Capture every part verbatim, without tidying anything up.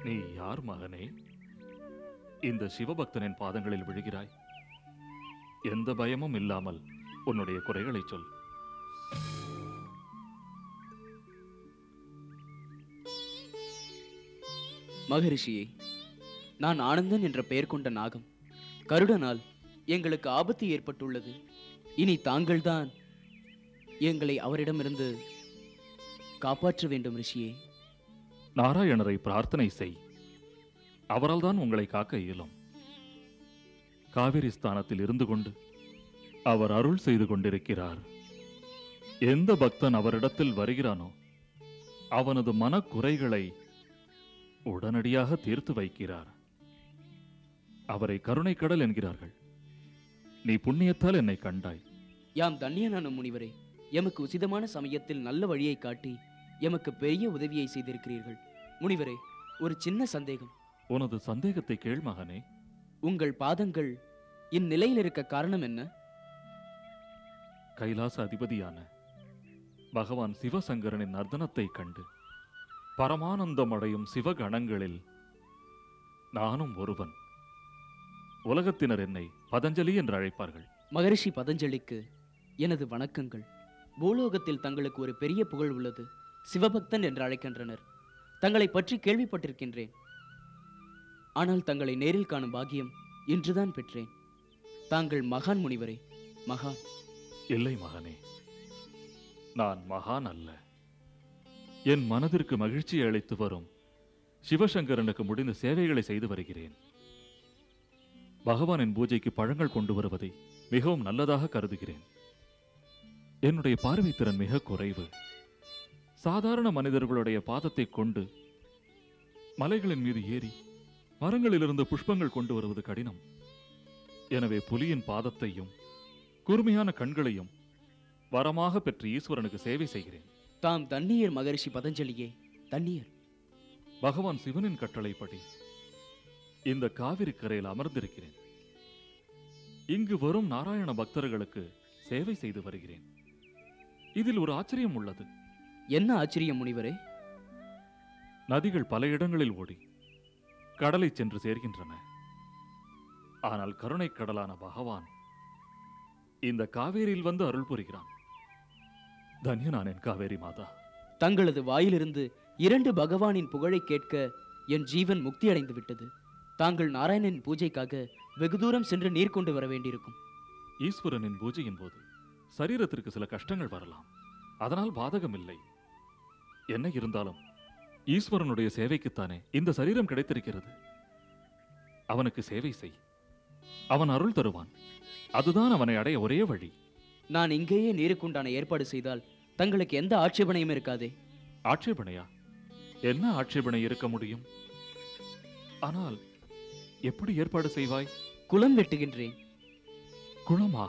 நீ யார் மகனே? இந்த சிவபக்தனின் பாதங்களில் விழுகிறாய். எந்த பயமும் இல்லாமல் உன்னுடைய குறைகளை சொல். மகரிஷியே, நான் ஆனந்தன் என்ற பெயர் கொண்ட நாகம். கருடனால் எங்களுக்கு ஆபத்து ஏற்பட்டுள்ளது. இனி தாங்கள்தான் எங்களை அவரிடமிருந்து காப்பாற்ற வேண்டும் ரிஷியே. நாராயணரை பிரார்த்தனை செய். அவரால் தான் உங்களை காக்க இயலும். காவிரி ஸ்தானத்தில் இருந்து கொண்டு அவர் அருள் செய்து கொண்டிருக்கிறார். எந்த பக்தன் அவரிடத்தில் வருகிறானோ அவனது மனக்குறைகளை உடனடியாக தீர்த்து வைக்கிறார். அவரை கருணை கடல் என்கிறார்கள். நீ புண்ணியத்தால் என்னை கண்டாய். யாம் தன்யனான முனிவரே, எமக்கு உசிதமான சமயத்தில் நல்ல வழியை காட்டி எமக்கு பெரிய உதவியை செய்திருக்கிறீர்கள். முனிவரே, ஒரு சின்ன சந்தேகம். உனது சந்தேகத்தை கேள் மகனே. உங்கள் பாதங்கள் இந்நிலையில் இருக்க காரணம் என்ன? கைலாச அதிபதியான பகவான் சிவசங்கரனின் நர்த்தனத்தை கண்டு பரமானந்தம் அடையும் சிவகணங்களில் நானும் ஒருவன். உலகத்தினர் என்னை பதஞ்சலி என்று அழைப்பார்கள். மகரிஷி பதஞ்சலிக்கு எனது வணக்கங்கள். பூலோகத்தில் தங்களுக்கு ஒரு பெரிய புகழ் உள்ளது. சிவபக்தன் என்று அழைக்கின்றனர். தங்களை பற்றி கேள்விப்பட்டிருக்கின்றேன். ஆனால் தங்களை நேரில் காணும் பாக்கியம் இன்றுதான் பெற்றேன். தாங்கள் மகான் முனிவரே, மகான். இல்லை மகனே, நான் மகான் அல்ல. என் மனதிற்கு மகிழ்ச்சி அளித்து வரும் சிவசங்கரனுக்கு முடிந்த சேவைகளை செய்து வருகிறேன். பகவானின் பூஜைக்கு பழங்கள் கொண்டு வருவதை மிகவும் நல்லதாக கருதுகிறேன். என்னுடைய பார்வை திறன் மிக குறைவு. சாதாரண மனிதர்களுடைய பாதத்தை கொண்டு மலைகளின் மீது ஏறி மரங்களிலிருந்து புஷ்பங்கள் கொண்டு வருவது கடினம். எனவே புலியின் பாதத்தையும் கூர்மையான கண்களையும் வரமாக பெற்று ஈஸ்வரனுக்கு சேவை செய்கிறேன். தாம் தண்ணீர் மகரிஷி பதஞ்சலியே, தண்ணீர். பகவான் சிவனின் கட்டளைப்படி இந்த காவிரி கரையில் அமர்ந்திருக்கிறேன். இங்கு வரும் நாராயண பக்தர்களுக்கு சேவை செய்து வருகிறேன். இதில் ஒரு ஆச்சரியம் உள்ளது. என்ன ஆச்சரியம் முனிவரே? நதிகள் பல இடங்களில் ஓடி கடலை சென்று சேர்கின்றன. ஆனால் கருணை கடலான பகவான் இந்த காவேரியில் வந்து அருள் புரிகிறான். தன்யனானேன் காவேரி மாதா. தங்களது வாயிலிருந்து இரண்டு பகவானின் புகழை கேட்க என் ஜீவன் முக்தி அடைந்து விட்டது. தாங்கள் நாராயணனின் பூஜைக்காக வெகு தூரம் சென்று நீர் கொண்டு வர வேண்டியிருக்கும். ஈஸ்வரனின் பூஜையின் போது சரீரத்திற்கு சில கஷ்டங்கள் வரலாம். அதனால் பாதகம் இல்லை. என்ன இருந்தாலும் ஈஸ்வரனுடைய சேவைக்குத்தானே இந்த சரீரம் கிடைத்திருக்கிறது. அவனுக்கு சேவை செய். அவன் அருள் தருவான். அதுதான் அவனை அடைய ஒரே வழி. நான் இங்கேயே நீருக்குண்டான ஏற்பாடு செய்தால் தங்களுக்கு எந்த ஆட்சேபனையும் இருக்காதே. ஆட்சேபனையா? என்ன ஆட்சேபனை இருக்க முடியும்? ஆனால் எப்படி ஏற்பாடு செய்வாய்? குளம் வெட்டுகின்றேன். குளமா?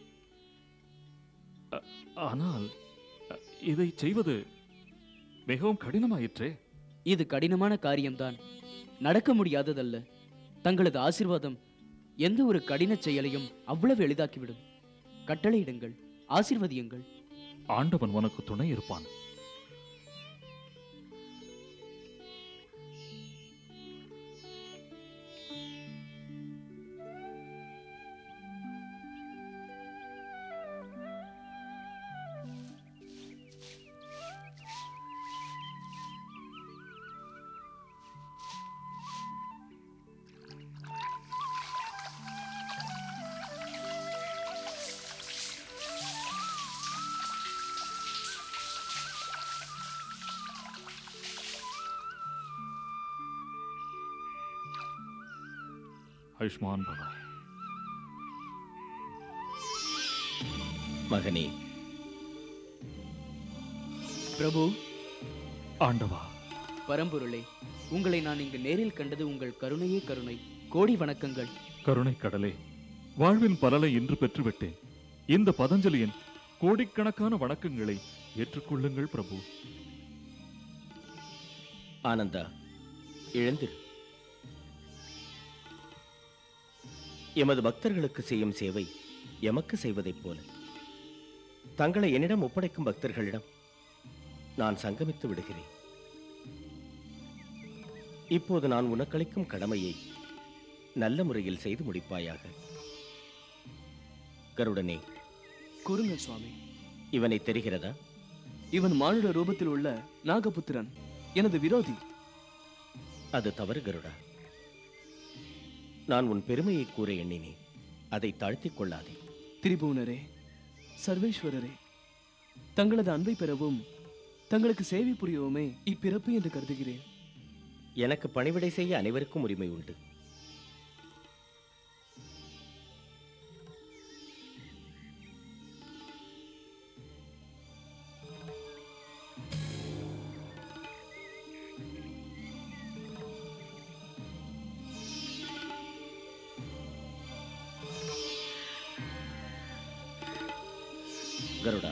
ஆனால் இதை செய்வது மிகவும் கடினமாயிற்றே. இது கடினமான காரியம்தான், நடக்க முடியாததல்ல. தங்களது ஆசீர்வாதம் எந்த ஒரு கடின செயலையும் அவ்வளவு எளிதாக்கிவிடும். கட்டளையிடுங்கள், ஆசீர்வதியுங்கள். ஆண்டவன் உனக்கு துணை இருப்பான். ஆயுஷ்மான் பவ. மகனே. பிரபு. ஆண்டவா. பரம்பொருளே, உங்களை நான் இங்கு நேரில் கண்டது உங்கள் கருணையே கருணை. கோடி வணக்கங்கள். கருணை கடலே, வாழ்வின் பலனை இன்று பெற்றுவிட்டேன். இந்த பதஞ்சலியின் கோடிக்கணக்கான வணக்கங்களை ஏற்றுக்கொள்ளுங்கள் பிரபு. ஆனந்தா, எழுந்திரு. எமது பக்தர்களுக்கு செய்யும் சேவை எமக்கு செய்வதைப் போல தங்களை என்னிடம் ஒப்படைக்கும் பக்தர்களிடம் நான் சங்கமித்து விடுகிறேன். இப்போது நான் உனக்களிக்கும் கடமையை நல்ல முறையில் செய்து முடிப்பாயாக. கருடனே, கூறுங்கள் சுவாமி. இவனை தெரிகிறதா? இவன் மானுட ரூபத்தில் உள்ள நாகபுத்திரன், எனது விரோதி. அது தவறு கருடா. நான் உன் பெருமையை கூற எண்ணினேன். அதை தாழ்த்திக் கொள்ளாதே. திரிபுவனரே, சர்வேஸ்வரரே, தங்களது அன்பை பெறவும் தங்களுக்கு சேவை புரியவுமே இப்பிறப்பு என்று கருதுகிறேன். எனக்கு பணிவிடை செய்ய அனைவருக்கும் உரிமை உண்டு. கருடா,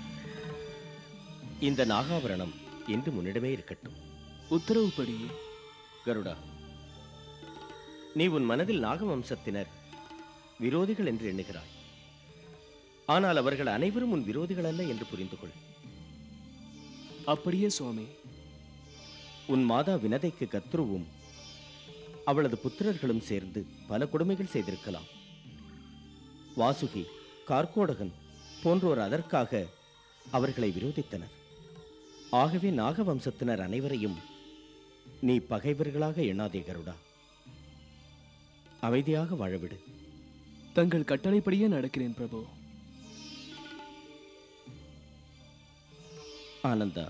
இந்த நாகாபரணம் என்று முன்னிடமே இருக்கட்டும். உத்தரவுப்படியே. கருடா, நீ உன் மனதில் நாகவம்சத்தினர் விரோதிகள் என்று எண்ணுகிறாய். ஆனால் அவர்கள் அனைவரும் உன் விரோதிகள் அல்ல என்று புரிந்து கொள். அப்படியே சுவாமி. உன் மாதா வினதைக்கு கத்ருவும் அவளது புத்திரர்களும் சேர்ந்து பல கொடுமைகள் செய்திருக்கலாம். வாசுகி, கார்கோடகன் போன்றோர் அதற்காக அவர்களை விரோதித்தனர். ஆகவே நாகவம்சத்தினர் அனைவரையும் நீ பகைவர்களாக எண்ணாதே கருடா. அமைதியாக வாழவிடு. தங்கள் கட்டளைப்படியே நடக்கிறேன் பிரபு. ஆனந்தா,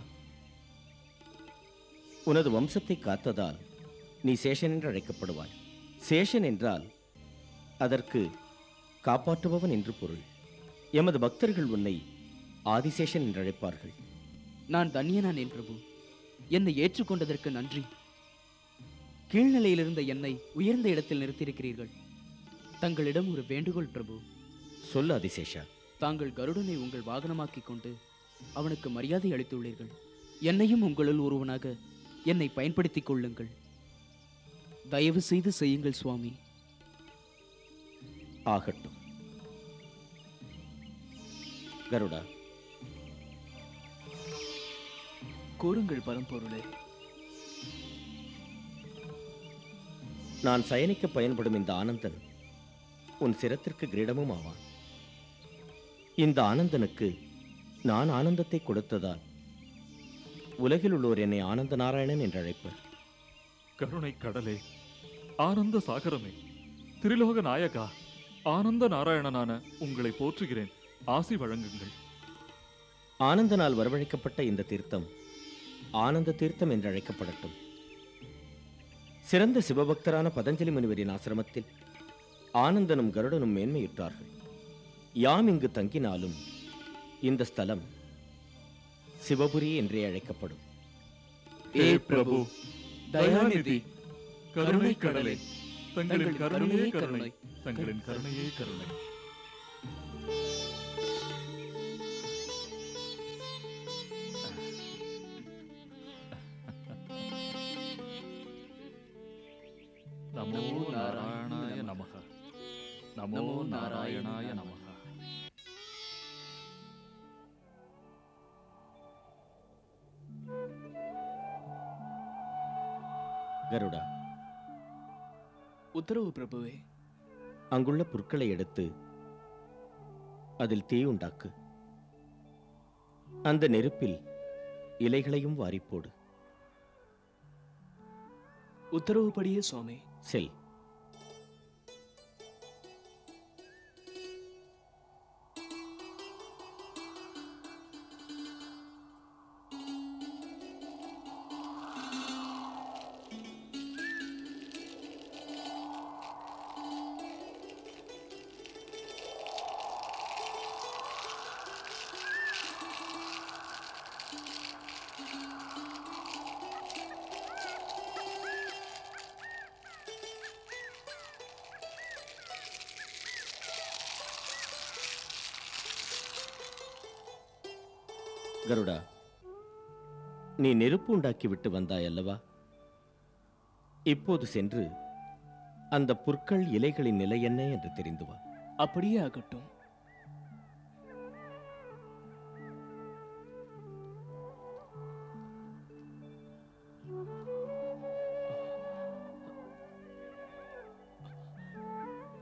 உனது வம்சத்தை காத்ததால் நீ சேஷன் என்று அழைக்கப்படுவாய். சேஷன் என்றால் அதற்கு காப்பாற்றுபவன் என்று பொருள். எமது பக்தர்கள் உன்னை ஆதிசேஷன் என்று அழைப்பார்கள். நான் தன்யனானேன் பிரபு. என்னை ஏற்றுக்கொண்டதற்கு நன்றி. கீழ்நிலையில் இருந்த என்னை உயர்ந்த இடத்தில் நிறுத்தியிருக்கிறீர்கள். தங்களிடம் ஒரு வேண்டுகோள் பிரபு. சொல்லு ஆதிசேஷா. தாங்கள் கருடனை உங்கள் வாகனமாக்கிக் கொண்டு அவனுக்கு மரியாதை அளித்துள்ளீர்கள். என்னையும் உங்களுள் ஒருவனாக என்னை பயன்படுத்திக் கொள்ளுங்கள். தயவு செய்து செய்யுங்கள் சுவாமி. ஆகட்டும். கருடா, கூறுங்கள் பரம்பொருளே. நான் சயனிக்க பயன்படும் இந்த ஆனந்தன் உன் சிரத்திற்கு கிரீடமும் ஆவான். இந்த ஆனந்தனுக்கு நான் ஆனந்தத்தை கொடுத்ததால் உலகில் உள்ளோர் என்னை ஆனந்த நாராயணன் என்று அழைப்பர். கருணை கடலே, ஆனந்த சாகரமே, திரிலோக நாயகா, ஆனந்த நாராயணனான உங்களை போற்றுகிறேன். ஆசி வழங்குங்கள். ஆனந்தனால் வரவழைக்கப்பட்ட இந்த தீர்த்தம் ஆனந்த தீர்த்தம் என்று அழைக்கப்படட்டும். சிறந்த சிவபக்தரான பதஞ்சலி முனிவரின் ஆசிரமத்தில் ஆனந்தனும் கருடனும் மேன்மையுற்றார்கள். யாம் இங்கு தங்கினாலும் இந்த ஸ்தலம் சிவபுரி என்றே அழைக்கப்படும். ஏ பிரபு, தயாநிதி, கருணை கடலே, தங்களின் கருணையே கருணை, தங்களின் கருணையே கருணை. நமோ நாராயணாய நமஹ. நமோ நாராயணாய நமஹ. கருடா, உத்தரவு பிரபுவே. அங்குள்ள புற்களை எடுத்து அதில் தீ உண்டாக்கு. அந்த நெருப்பில் இலைகளையும் வாரிப்போடு. உத்தரவுப்படியே சுவாமி. செல். கருடா, நீ நெருப்பு உண்டாக்கி விட்டு வந்தாய் அல்லவா? இப்போது சென்று அந்த புற்கள் இலைகளின் நிலை என்ன என்று தெரிந்து வா. அப்படியே ஆகட்டும்.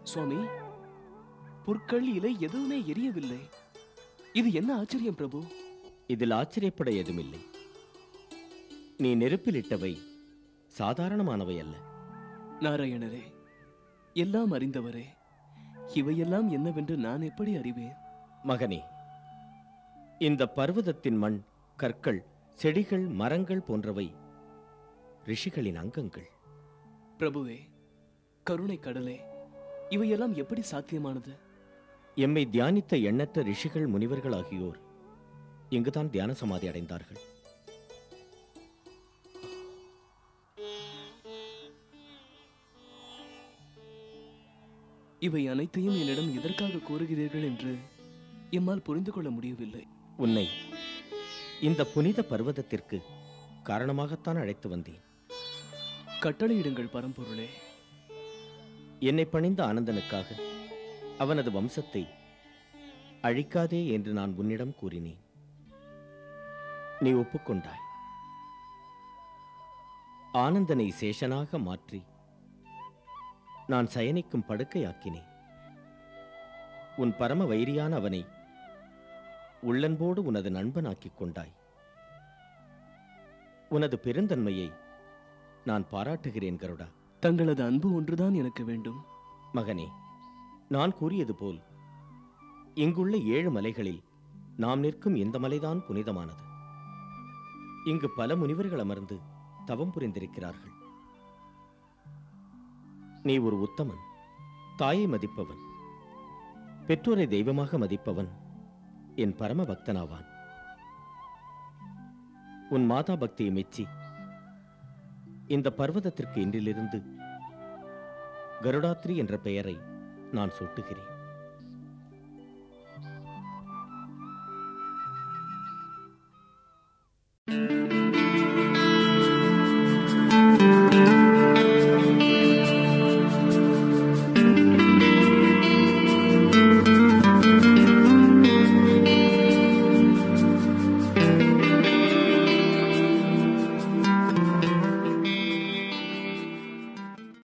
சுவாமி, புற்கள் இலை எதுவுமே எரியவில்லை. இது என்ன ஆச்சரியம் பிரபு? இதில் ஆச்சரியப்பட எதுமில்லை. நீ நெருப்பிலிட்டவை சாதாரணமானவை அல்ல. நாராயணரே, எல்லாம் அறிந்தவரே, இவையெல்லாம் என்னவென்று நான் எப்படி அறிவேன்? மகனே, இந்த பர்வதத்தின் மண், கற்கள், செடிகள், மரங்கள் போன்றவை ரிஷிகளின் அங்கங்கள். பிரபுவே, கருணை கடலே, இவையெல்லாம் எப்படி சாத்தியமானது? எம்மை தியானித்த எண்ணற்ற ரிஷிகள், முனிவர்கள் ஆகியோர் இங்குதான் தியான சமாதி அடைந்தார்கள். இவை அனைத்தையும் என்னிடம் எதற்காக கூறுகிறீர்கள் என்று எம்மால் புரிந்து கொள்ள முடியவில்லை. உன்னை இந்த புனித பர்வதத்திற்கு காரணமாகத்தான் அழைத்து வந்தேன். கட்டளையிடுங்கள் பரம்பொருளே. என்னை பணிந்த ஆனந்தனுக்காக அவனது வம்சத்தை அழிக்காதே என்று நான் உன்னிடம் கூறினேன். நீ ஒப்புக்கொண்டாய். ஆனந்தனை சேஷனாக மாற்றி நான் சயனிக்கும் படுக்கையாக்கினேன். உன் பரம வைரியான அவனை உள்ளன்போடு உனது நண்பனாக்கிக் கொண்டாய். உனது பெருந்தன்மையை நான் பாராட்டுகிறேன் கருடா. தங்களது அன்பு ஒன்றுதான் எனக்கு வேண்டும். மகனே, நான் கூறியது போல் இங்குள்ள ஏழு மலைகளில் நாம் நிற்கும் இந்த மலைதான் புனிதமானது. இங்கு பல முனிவர்கள் அமர்ந்து தவம் புரிந்திருக்கிறார்கள். நீ ஒரு உத்தமன், தாயை மதிப்பவன், பெற்றோரை தெய்வமாக மதிப்பவன், என் பரம பக்தனாவான். உன் மாதா பக்தியை மெச்சி இந்த பர்வதத்திற்கு இன்றிலிருந்து கருடாத்ரி என்ற பெயரை நான் சூட்டுகிறேன்.